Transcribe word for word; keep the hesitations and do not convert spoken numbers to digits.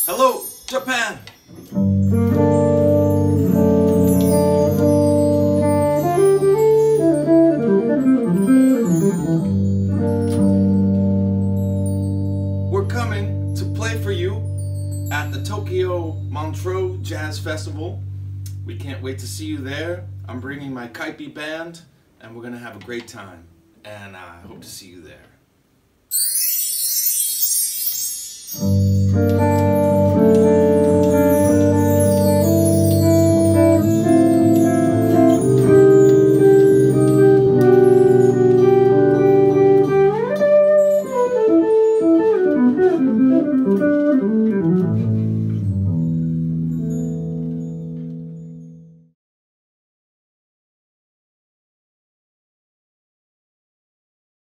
Hello, Japan! We're coming to play for you at the Tokyo Montreux Jazz Festival. We can't wait to see you there. I'm bringing my Kaipi band and we're gonna have a great time. And I hope to see you there.